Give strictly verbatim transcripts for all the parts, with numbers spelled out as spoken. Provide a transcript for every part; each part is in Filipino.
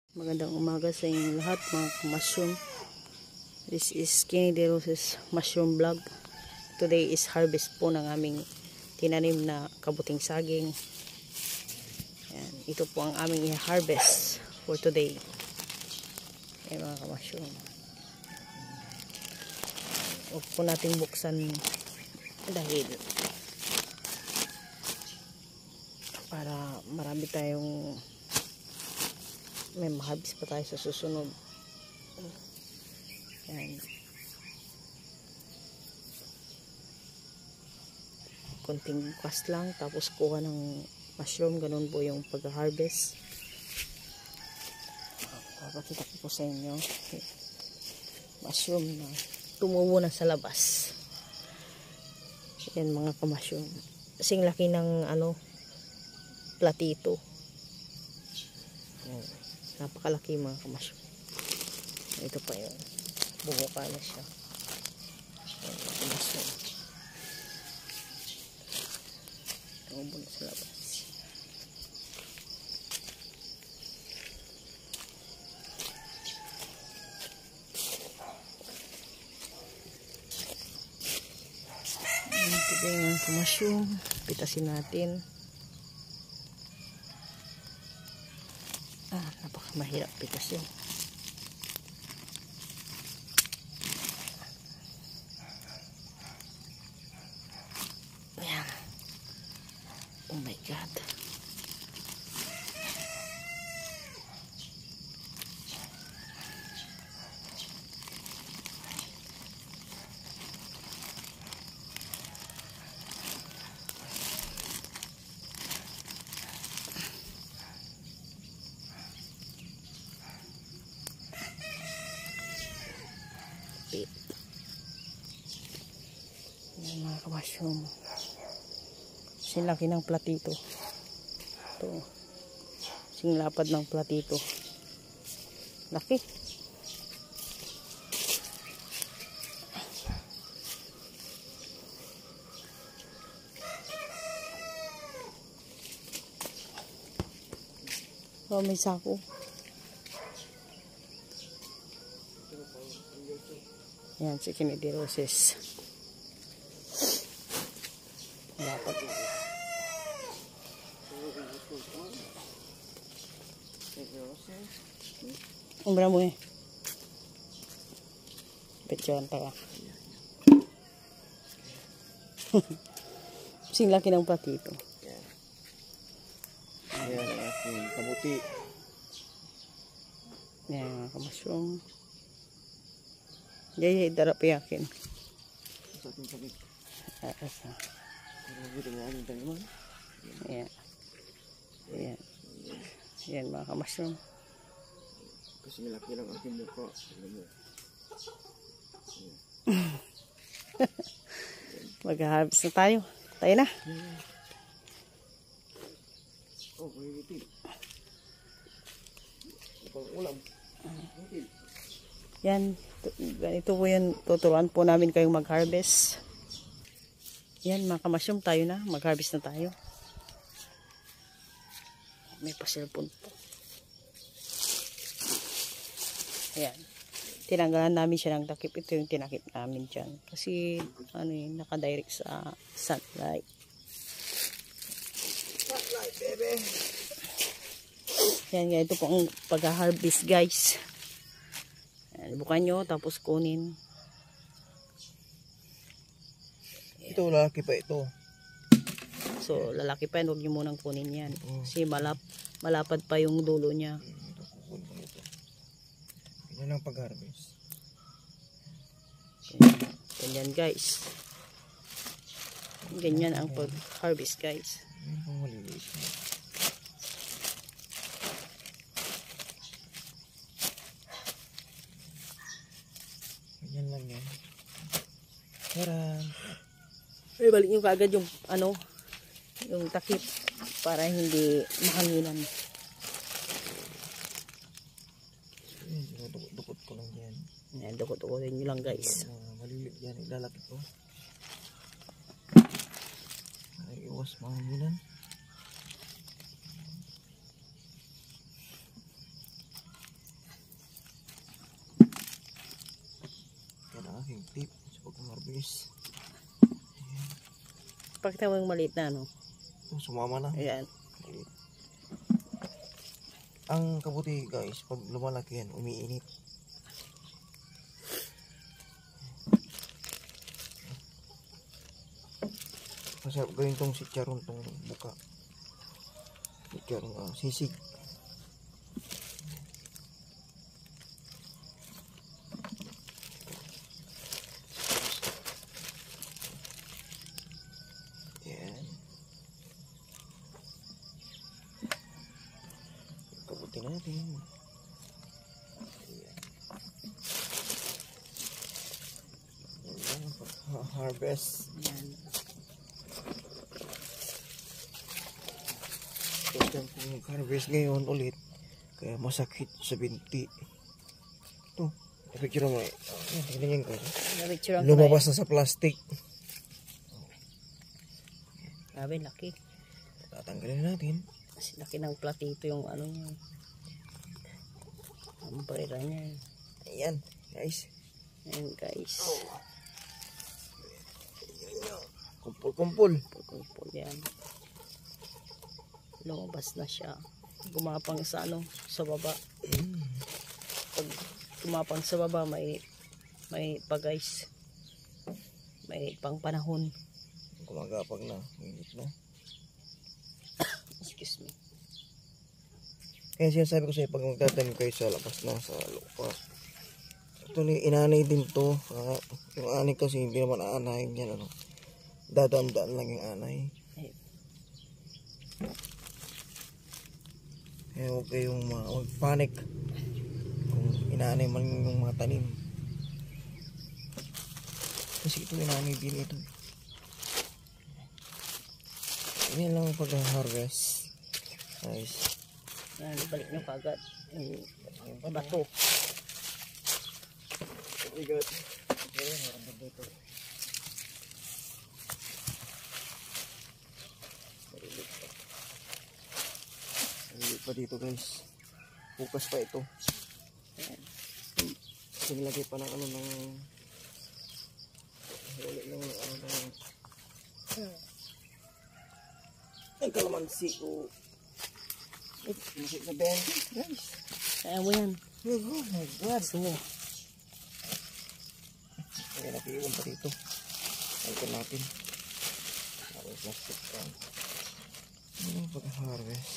Magandang umaga sa inyong lahat mga mushroom. This is Kenny De Roses mushroom vlog. Today is harvest po ng aming tinanim na kabuting saging. Ayan, ito po ang aming i-harvest for today. Ayan mga mushroom. Huwag po natin buksan dahil para marami tayong may mahabis pa tayo sa susunod. Ayan. Konting bukas lang tapos kuha ng mushroom. Ganun po yung pag-harvest. Papakita ko po sa inyo mushroom na tumubo na sa labas. Ayan mga ka-mushroom. Kasing laki ng ano platito. Ayan. Napakalaki mga kamushroom. Ito pa yun. Bubuka na siya. Ayan, kamushroom. Tumubo na sa labas. Ito pa yung kamushroom. Pitasin natin. Ah, napaka mahirap pitas yun. Ayan. Oh my God. Ayan mga ka-mushroom. Kasing laki ng platito. Ito. Kasing lapad ng platito. Laki. Oh, may sako. Ayan si Kenny De Roses. Dapat umbra mo eh pechuan tayo. Sing laki ng platito. Ayan ang aking kabuti. Ayan mga ka-mushroom. Yay, darap yakin. Sa ating sabik. Asa. Ito nga aming taniman. Ayan. Ayan. Ayan mga ka-mushroom. Kasi malaki lang aking mukha. Mag-harvest na tayo. Tayo na. Oh, may itin. Ipang ulam. Yan. Ganito po yun. Tuturuan po namin kayong mag-harvest. Yan mga ka-mushroom, tayo na. Mag-harvest na tayo. May pa-cellphone po. Ayan. Tinanggalan namin siya ng takip. Ito yung tinakip namin dyan. Kasi ano yun, nakadirect sa sunlight. Sunlight, baby. Yan nga, ito po ang pag-harvest guys. Ayan, bukan nyo, tapos kunin. Ito, lalaki pa ito. So, lalaki pa yan, huwag nyo munang kunin yan. Kasi malap, malapad pa yung dulo niya. Ito, kukunin ko ito. Yan ang pag-harvest. Ganyan guys. Ganyan ang pag-harvest guys. Yan pang maliliit na. Ganyan lang yan. Taran! Ay, balik nyo kaagad yung ano, yung takip para hindi mahanginan. Dukot ko lang yan. Ayan, dukot-dukotin nyo lang guys. Uh, maliliit yan, ilalapit ko. Ay, iwas mahanginan. tip sa pag-harvest. Pakita mo yung maliit na ano. Oh, sumama na. Ayan. Ang kabuti guys, pag lumalaki yan, umiinit. Masarap gawin tong sitcharon, tong buka. Sitcharon, ah, sisig. Yan. Kabuti natin. Yan. Yan, harvest. Ayan. First time kong mag-harvest ngayon ulit, kaya masakit sa binti. Ito, napicture mo eh. Tignan yan ko. Napicture ko Lumabas na sa plastic. Grabe, laki. Tatanggalin natin. Kasi laki ng platito yung ano niya. Ang barera niya. Ayan, guys. Ayan guys. Kumpul-kumpul. Pagkumpul yan. Lumabas na siya. Gumapang sa ano, sa baba. Pag gumapang sa baba, may may pa guys. May pang panahon. Gumagapag na. Minit na. Excuse me. Kaya sinasabi ko sa'yo, pag magtatanim kayo sa labas na, sa lupa. Ito ni inanay din to. Uh, yung anay kasi hindi naman aanay yan. Ano. Dadaan-daan lang yung anay. Ay. Kaya huwag kayong mag-panic kung inaanay man yung mga tanim. Kasi ito inaanay din ito. Yan lang ang pag-harvest. Nice. Yan, balik nyo kagad. Yung bato. Oh my God. Okay, meron dito. Marilit pa dito guys. Bukas pa ito. Kasi nilagay pa ng ano ng ulit ng ano ng ang kalamansi ko. Ito, masik na bente guys. Kaya mo yan. Oh my God. Gusto mo. Kaya nakiiwan pa dito. Ito natin. Tapos plastic pa. Ano yung pag-harvest?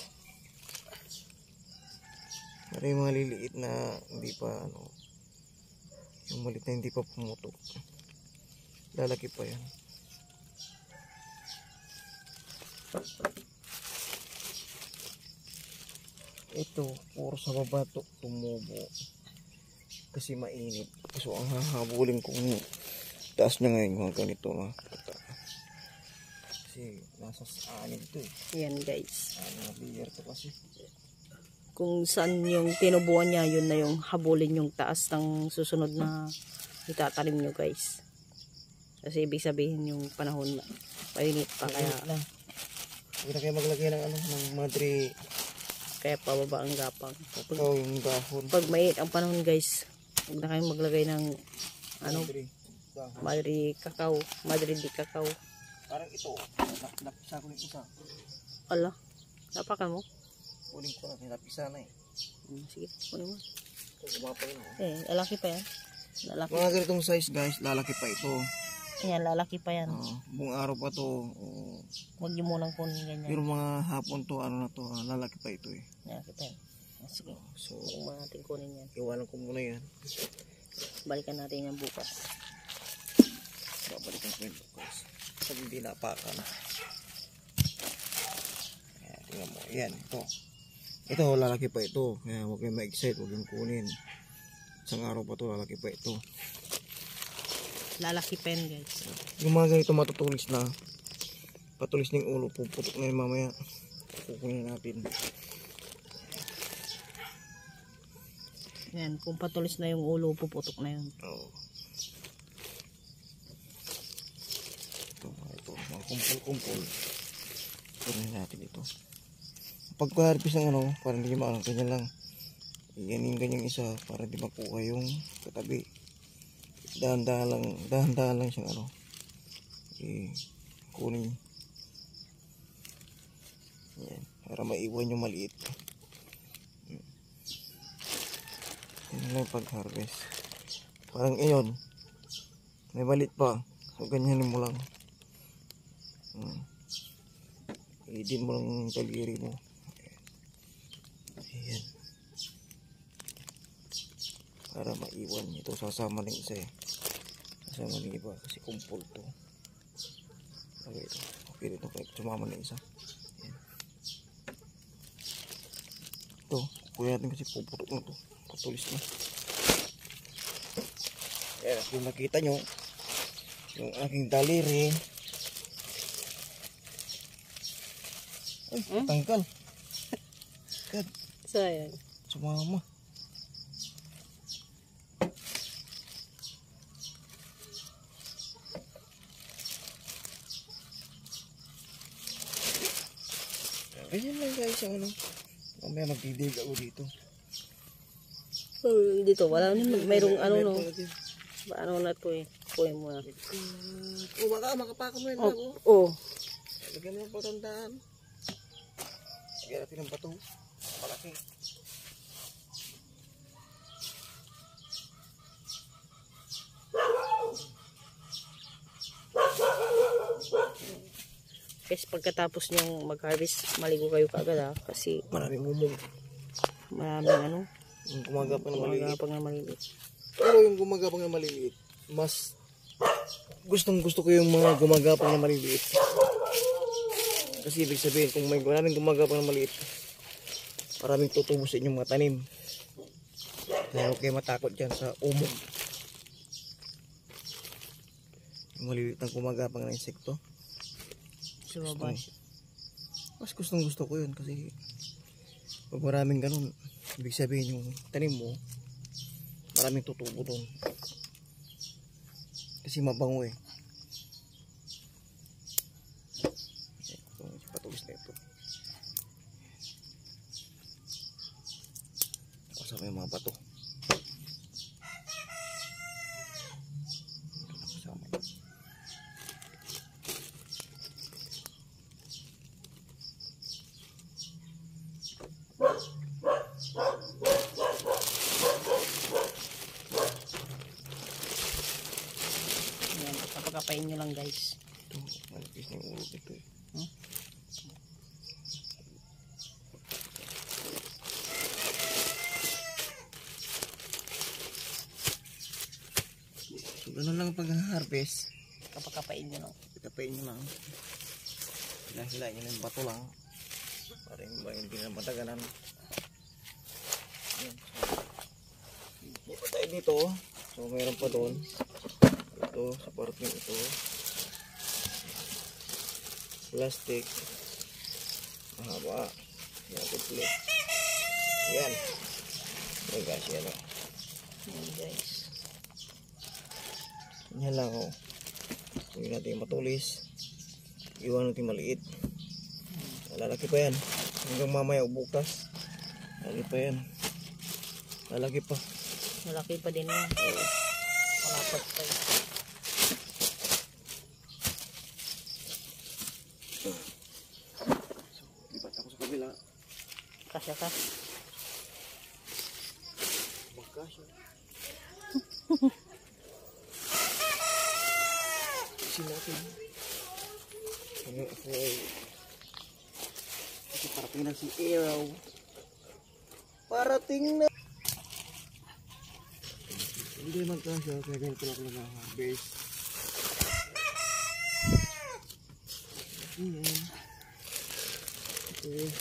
Pero yung mga liliit na hindi pa ano, yung malit na hindi pa pumutok, lalaki pa yan. Ito puro sa baba to tumubo kasi mainit. So ang hahabulin kong taas na ngayon mga ganito mga kata. Kasi nasa anin ito eh. Yan guys. Ano na beer to kasi. Kung saan yung tinubuan niya, yun na yung habulin yung taas ng susunod na itatanim nyo guys. Kasi ibig sabihin yung panahon na painit pa, kaya na. Huwag na kayo maglagay ng ano, ng madre. Kaya pababa ang gapang. Pag, Ikaw yung dahon. pag mainit ang panahon guys, huwag na kayo maglagay ng ano, Madre. Dahon. madre kakao, madre di kakao. Parang ito. Napisa ko yung isa. Ala, napakan mo? Uling ko na. Napisa na eh. Hmm, sige, kunin mo. Gumapa yun. Oh. Eh, lalaki pa yan. Lalaki. Mga ganitong size guys, lalaki pa ito. Ayan, lalaki pa yan. Uh, buong araw pa to. Uh, Huwag nyo munang kunin ganyan. pero mga hapon to, ano na to, uh, lalaki pa ito eh. Lalaki pa yan. Ah, sige, So, huwag mo natin kunin yan. iwanan ko muna yan. Balikan natin yan bukas. Babalikan ko yun bukas. Pag hindi napakan. Ayan, tingnan mo. Ayan, ito. Ito, lalaki pa ito. Kaya huwag kayong ma-excite, huwag kayong kunin. Isang araw pa to, lalaki pa ito. Lalaki pa yan guys. Yung mga ganito matutulis na, patulis ng ulo, puputok na yung mamaya. Kukunin natin. Yan, kung patulis na yung ulo, puputok na yun. Oo. Ito, mga ito, mga kumpul-kumpul. Kunin natin ito. Pagka-harvest ng ano, para hindi maano, ganyan lang. Ganyan ganyang isa, para di makuha yung katabi. dahan-dahan lang, dahan-dahan lang siyang ano. Okay, kunin. Yan, para maiwan yung maliit. Yan lang pag-harvest. Parang iyon, may maliit pa. So, ganyanin mo lang. Hmm. Idin mo lang yung taliri mo. Ayan. Para maiwan. Ito sasama ng isa eh. Sasama ng iba kasi kumpul to. Okay, ito. Okay, ito. Sumama ng isa. Ayan. Ito. Kuya natin kasi puputok na to. Patulis na. Ayan. Kung nakita nyo, yung aking daliri. Ay, hmm? Tanggal. God. Sayang. Sumama. Ganyan lang guys ang ano. Mamaya magdidig ako dito. So, dito wala naman. Mayroong ano no. Ano na to eh. Puwi mo na. O baka makapaka mo yun oh, ako. Oo. Oh. Lagyan mo ng patandaan. Lagyan natin ng bato. Malaki. Guys, pagkatapos nyong mag-harvest, maligo kayo kaagad ha. Kasi maraming umong. Maraming ano. Yung gumagapang na maliliit. Gumagapang na maliliit. Pero yung gumagapang na maliliit, mas gustong gusto ko yung mga gumagapang na maliliit. Kasi ibig sabihin, kung may maraming gumagapang na maliit, maraming tutubo sa inyong mga tanim. Kaya huwag kayo matakot dyan sa umong. Yung maliliit na gumagapang na insekto. Gustong, mas gustong gusto ko yun kasi pag maraming ganun, ibig sabihin yung tanim mo, maraming tutubo doon. Kasi mabango eh. Patulis na ito. Kasama yung mga bato. Kasama. Ayan, kapakapain nyo lang guys. Ito, malapis na yung ulo dito eh. Hmm? So, ganun lang pag-harvest. Kapakapain nyo lang. Kapain nyo lang. Hilahilain nyo yung bato lang. Para yung hindi na matagalan. Hindi pa tayo dito. So mayroon pa doon. Ito, sa parting ito. Plastic. Mahaba. Yan, tutli. Yan. Ay guys, yan o. Ayan guys. Yan lang o. Huwag natin matulis. Iwan natin maliit. Lalaki pa yan. Hanggang mamaya o bukas. Lalaki pa yan. Lalaki pa. Malaki pa din yan. Oo. Malapat pa yun. So, lipat ako sa kabila. Kasya ka. Magkasya. Kasi natin. Ano ako ay kasi parating na si Arrow. Parating na. Hindi magkasya. Kaya ganito lang ako nag-harvest. Ayan. Okay.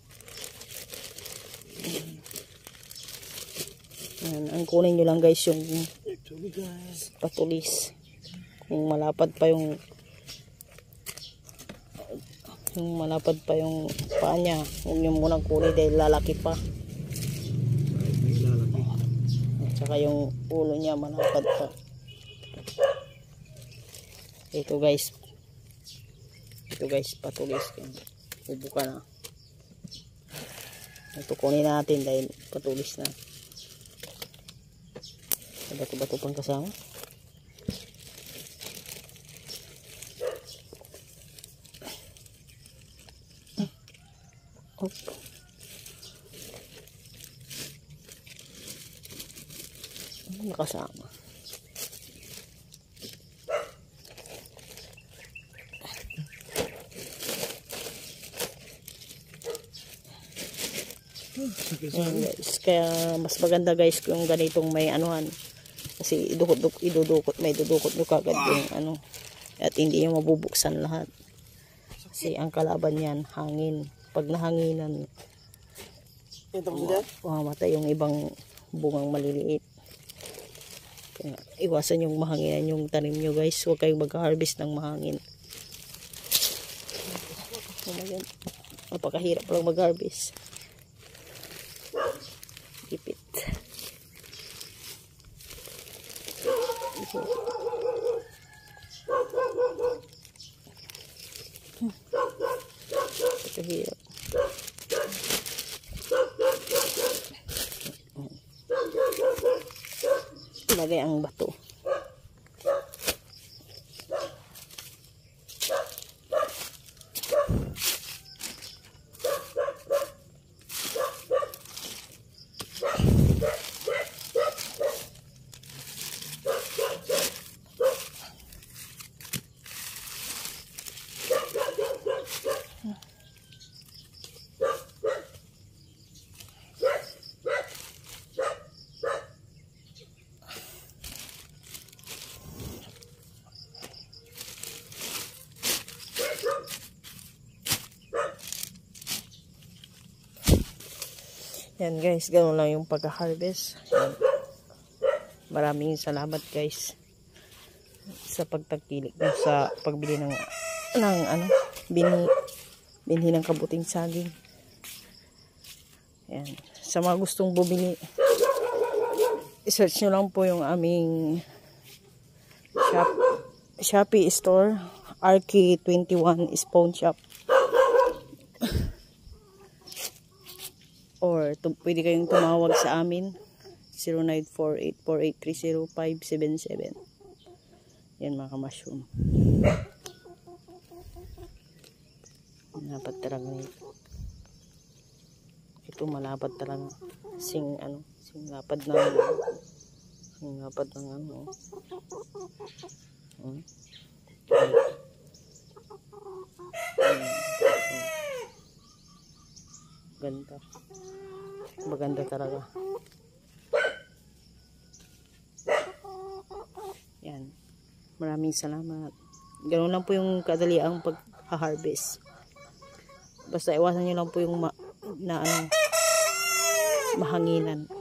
Ayan, ang kunin nyo lang guys yung Actually guys, patulis. Kung malapad pa yung yung malapad pa yung paa niya, huwag nyo munang kunin dahil lalaki pa. may lalaki. At saka yung ulo niya malapad pa. Ito guys. Ito guys, patulis. Ibuka na. Ito kunin natin dahil patulis na. Bato-bato pang kasama. Oh. Nakasama. Ayan guys, kaya mas maganda guys kung ganitong may anuhan, kasi idudukot, idudukot, may dudukot nyo kagad yung ano, at hindi nyo mabubuksan lahat, kasi ang kalaban yan hangin. Pag nahanginan, mamamatay yung ibang bungang maliliit. Kaya iwasan yung mahanginan yung tanim nyo guys, huwag kayong mag-harvest ng mahangin. Ayan, napakahirap lang mag-harvest. Ipit. Hmm. Kahirap. Ilagay ang bato. Yan guys, ganoon lang yung pagka-harvest. Maraming salamat guys sa pagtagkilik sa pagbili ng ng ano, bini binhi ng kabuting saging. Yan. Sa mga gustong bumili, i-search nyo lang po yung aming shop, Shopee store, R K twenty-one Spawn Shop. Or to, pwede kayong tumawag sa amin zero nine four eight four eight three zero five seven seven. Yan mga ka-mushroom. Malapad talaga nito. Ito malapad talaga. Sing ano, sing lapad na sing lapad ng ano. Hmm. Ganda. Maganda talaga. Yan. Maraming salamat. Ganoon lang po yung kadali ang pag-harvest. Basta iwasan nyo lang po yung ma na ano, mahanginan.